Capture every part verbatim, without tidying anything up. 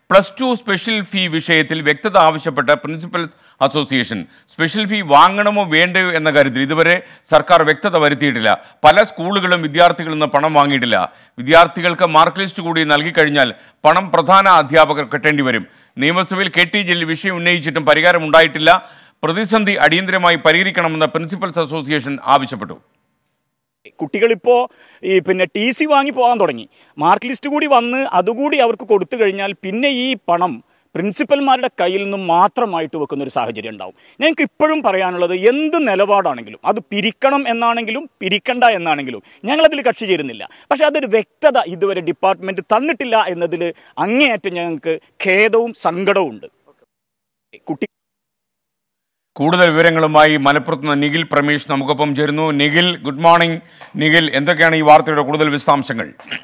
Plus two special ഫീ വിഷയത്തിൽ വ്യക്തത ആവശ്യപ്പെട്ട പ്രിൻസിപ്പൽ അസോസിയേഷൻ സ്പെഷ്യൽ ഫീ വാങ്ങണമോ വേണ്ടയോ എന്ന കാര്യത്തിൽ ഇതുവരെ സർക്കാർ വ്യക്തത വരുത്തിയിട്ടില്ല. പല സ്കൂളുകളും വിദ്യാർത്ഥികളിൽ നിന്ന് പണം വാങ്ങിയിട്ടില്ല. വിദ്യാർത്ഥികൾക്ക് മാർക്ക് ലിസ്റ്റ് കൂടി നൽകിക്കഴിഞ്ഞാൽ പണം പ്രധാന അധ്യാപകർ കെട്ടേണ്ടി വരും. നിയമസഭയിൽ കെ ടി ജലീൽ വിഷയം ഉന്നയിച്ചിട്ടും പരിഹാരമുണ്ടായിട്ടില്ല. പ്രതിസന്ധി അടിയന്തരമായി പരിഹരിക്കണമെന്ന് പ്രിൻസിപ്പൽസ് അസോസിയേഷൻ ആവശ്യപ്പെട്ടു. കുട്ടികളിപ്പോൾ ഈ പിന്നെ ടി സി വാങ്ങി പോകാൻ തുടങ്ങി. മാർക്ക് ലിസ്റ്റ് കൂടി വന്ന് അതുകൂടി അവർക്ക് കൊടുത്തു കഴിഞ്ഞാൽ പിന്നെ ഈ പണം പ്രിൻസിപ്പൽമാരുടെ കയ്യിൽ നിന്നും മാത്രമായിട്ട് വെക്കുന്ന ഒരു സാഹചര്യം ഉണ്ടാവും. ഞങ്ങൾക്ക് ഇപ്പോഴും പറയാനുള്ളത്, എന്ത് നിലപാടാണെങ്കിലും അത് പിരിക്കണം എന്നാണെങ്കിലും പിരിക്കണ്ട എന്നാണെങ്കിലും ഞങ്ങളതിൽ കക്ഷി ചേരുന്നില്ല. പക്ഷെ അതൊരു വ്യക്തത ഇതുവരെ ഡിപ്പാർട്ട്മെന്റ് തന്നിട്ടില്ല എന്നതിൽ അങ്ങേയറ്റം ഞങ്ങൾക്ക് ഖേദവും സങ്കടവും ഉണ്ട്. കുട്ടി കൂടുതൽ വിവരങ്ങളുമായി മലപ്പുറത്ത് നിന്ന് നിഖിൽ പ്രമേഷ് നമുക്കൊപ്പം ചേരുന്നു. Nikhil, good morning. നിഖിൽ, എന്തൊക്കെയാണ് ഈ വാർത്തയുടെ കൂടുതൽ വിശദാംശങ്ങൾ?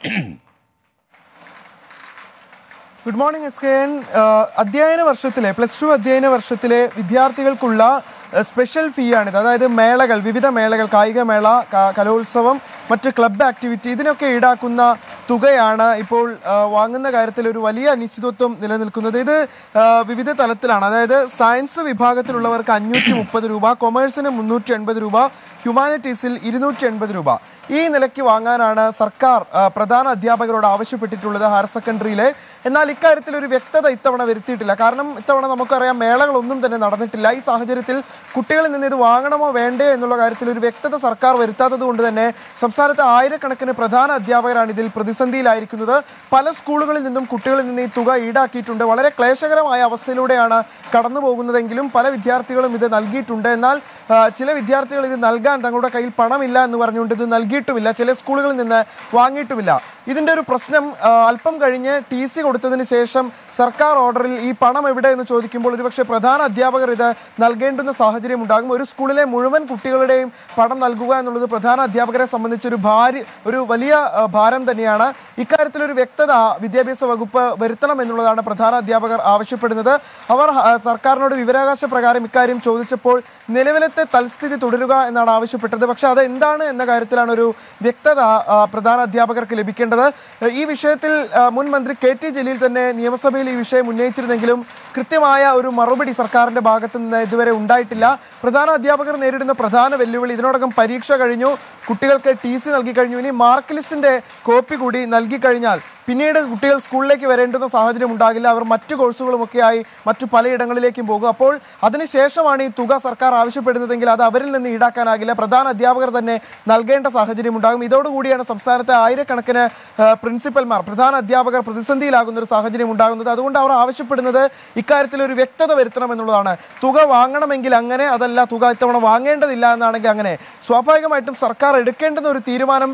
Good morning S K N. അധ്യയന വർഷത്തിലെ പ്ലസ് ടു അധ്യയന വർഷത്തിലെ വിദ്യാർത്ഥികൾക്കുള്ള സ്പെഷ്യൽ ഫീ ആണിത്. അതായത് മേളകൾ, വിവിധ മേളകൾ, കായികമേള, കലോത്സവം, മറ്റ് ക്ലബ്ബ് ആക്ടിവിറ്റി, ഇതിനൊക്കെ ഈടാക്കുന്ന തുകയാണ് ഇപ്പോൾ വാങ്ങുന്ന കാര്യത്തിൽ ഒരു വലിയ അനിശ്ചിതത്വം നിലനിൽക്കുന്നത്. ഇത് വിവിധ തലത്തിലാണ്. അതായത് സയൻസ് വിഭാഗത്തിലുള്ളവർക്ക് അഞ്ഞൂറ്റി മുപ്പത് രൂപ, കൊമേഴ്സിന് മുന്നൂറ്റി എൺപത് രൂപ, ഹ്യൂമാനിറ്റീസിൽ ഇരുന്നൂറ്റി എൺപത് രൂപ. ഈ നിലയ്ക്ക് വാങ്ങാനാണ് സർക്കാർ പ്രധാന അധ്യാപകരോട് ആവശ്യപ്പെട്ടിട്ടുള്ളത് ഹയർ സെക്കൻഡറിയിലെ. എന്നാൽ ഇക്കാര്യത്തിൽ ഒരു വ്യക്തത ഇത്തവണ വരുത്തിയിട്ടില്ല. കാരണം ഇത്തവണ നമുക്കറിയാം, മേളകളൊന്നും തന്നെ നടന്നിട്ടില്ല. ഈ സാഹചര്യത്തിൽ കുട്ടികളിൽ നിന്ന് ഇത് വാങ്ങണമോ വേണ്ടേ എന്നുള്ള കാര്യത്തിൽ ഒരു വ്യക്തത സർക്കാർ വരുത്താത്തത് കൊണ്ട് തന്നെ സംസ്ഥാനത്തെ ആയിരക്കണക്കിന് പ്രധാന അധ്യാപകരാണ് ഇതിൽ പ്രതിസന്ധിയിലായിരിക്കുന്നത്. പല സ്കൂളുകളിൽ നിന്നും കുട്ടികളിൽ നിന്ന് ഈ തുക ഈടാക്കിയിട്ടുണ്ട്. വളരെ ക്ലേശകരമായ അവസ്ഥയിലൂടെയാണ് കടന്നു പോകുന്നതെങ്കിലും പല വിദ്യാർത്ഥികളും ഇത് നൽകിയിട്ടുണ്ട്. എന്നാൽ ചില വിദ്യാർത്ഥികൾ ഇത് നൽകാൻ തങ്ങളുടെ കയ്യിൽ പണമില്ല എന്ന് പറഞ്ഞുകൊണ്ട് ഇത് നൽകിയിട്ടുമില്ല. ചില സ്കൂളുകളിൽ നിന്ന് വാങ്ങിയിട്ടുമില്ല. ഇതിൻ്റെ ഒരു പ്രശ്നം അല്പം കഴിഞ്ഞ് ടി സി കൊടുത്തതിന് ശേഷം സർക്കാർ ഓർഡറിൽ ഈ പണം എവിടെ എന്ന് ചോദിക്കുമ്പോൾ ഒരുപക്ഷെ പ്രധാന അധ്യാപകർ ഇത് നൽകേണ്ടുന്ന സാഹചര്യം ഉണ്ടാകും. ഒരു സ്കൂളിലെ മുഴുവൻ കുട്ടികളുടെയും പണം നൽകുക എന്നുള്ളത് പ്രധാന അധ്യാപകരെ സംബന്ധിച്ചൊരു ഭാര്യ ഒരു വലിയ ഭാരം തന്നെയാണ്. ഇക്കാര്യത്തിൽ ഒരു വ്യക്തത വിദ്യാഭ്യാസ വകുപ്പ് വരുത്തണം എന്നുള്ളതാണ് പ്രധാന അധ്യാപകർ ആവശ്യപ്പെടുന്നത്. അവർ സർക്കാരിനോട് വിവരാവകാശ പ്രകാരം ഇക്കാര്യം ചോദിച്ചപ്പോൾ നിലവിലത്തെ തൽസ്ഥിതി തുടരുക എന്നാണ് ആവശ്യപ്പെട്ടത്. പക്ഷെ അത് എന്താണ് എന്ന കാര്യത്തിലാണ് ഒരു വ്യക്തത പ്രധാന അധ്യാപകർക്ക് ലഭിക്കേണ്ടത്. ഈ വിഷയത്തിൽ മുൻ മന്ത്രി കെ ടി ജലീൽ തന്നെ നിയമസഭയിൽ ഈ വിഷയം ഉന്നയിച്ചിരുന്നെങ്കിലും കൃത്യമായ ഒരു മറുപടി സർക്കാരിന്റെ ഭാഗത്തു നിന്ന് ഇതുവരെ ഉണ്ടായിട്ടില്ല. പ്രധാന അധ്യാപകർ നേരിടുന്ന പ്രധാന വെല്ലുവിളി, ഇതിനോടകം പരീക്ഷ കഴിഞ്ഞു, കുട്ടികൾക്ക് ടി സി നൽകി കഴിഞ്ഞു, ഇനി മാർക്ക് ലിസ്റ്റിന്റെ കോപ്പി കൂടി നൽകി കഴിഞ്ഞാൽ പിന്നീട് കുട്ടികൾ സ്കൂളിലേക്ക് വരേണ്ടുന്ന സാഹചര്യം ഉണ്ടാകില്ല. അവർ മറ്റു കോഴ്സുകളുമൊക്കെയായി മറ്റു പലയിടങ്ങളിലേക്കും പോകും. അപ്പോൾ അതിനുശേഷമാണ് ഈ തുക സർക്കാർ ആവശ്യപ്പെടുന്നതെങ്കിൽ അത് അവരിൽ നിന്ന് ഈടാക്കാനാകില്ല. പ്രധാന അധ്യാപകർ തന്നെ നൽകേണ്ട സാഹചര്യം ഉണ്ടാകും. ഇതോടുകൂടിയാണ് സംസ്ഥാനത്തെ ആയിരക്കണക്കിന് പ്രിൻസിപ്പൽമാർ, പ്രധാന അധ്യാപകർ പ്രതിസന്ധിയിലാകുന്ന ഒരു സാഹചര്യം ഉണ്ടാകുന്നത്. അതുകൊണ്ട് അവർ ആവശ്യപ്പെടുന്നത് ഇക്കാര്യത്തിൽ ഒരു വ്യക്തത വരുത്തണം എന്നുള്ളതാണ്. തുക വാങ്ങണമെങ്കിൽ അങ്ങനെ, അതല്ല തുക ഇത്തവണ വാങ്ങേണ്ടതില്ല എന്നാണെങ്കിൽ അങ്ങനെ. സ്വാഭാവികമായിട്ടും സർക്കാർ എടുക്കേണ്ടുന്ന ഒരു തീരുമാനം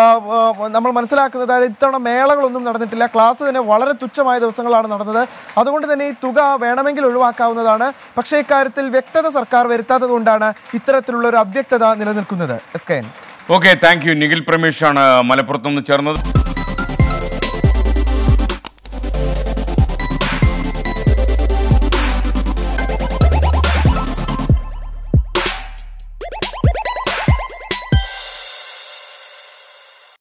നമ്മൾ മനസ്സിലാക്കുന്നത്, അതായത് ഇത്തവണ മേളകളൊന്നും നടന്നിട്ടില്ല, ക്ലാസ് തന്നെ വളരെ തുച്ഛമായ ദിവസങ്ങളാണ് നടന്നത്. അതുകൊണ്ട് തന്നെ ഈ തുക വേണമെങ്കിൽ ഒഴിവാക്കാവുന്നതാണ്. പക്ഷേ ഇക്കാര്യത്തിൽ വ്യക്തത സർക്കാർ വരുത്താത്തത് കൊണ്ടാണ് ഇത്തരത്തിലുള്ള ഒരു അവ്യക്തത നിലനിൽക്കുന്നത്. S K N. Okay, thank you. Nikhil പ്രമേഷാണ് മലപ്പുറത്ത് നിന്ന് ചേർന്നത്.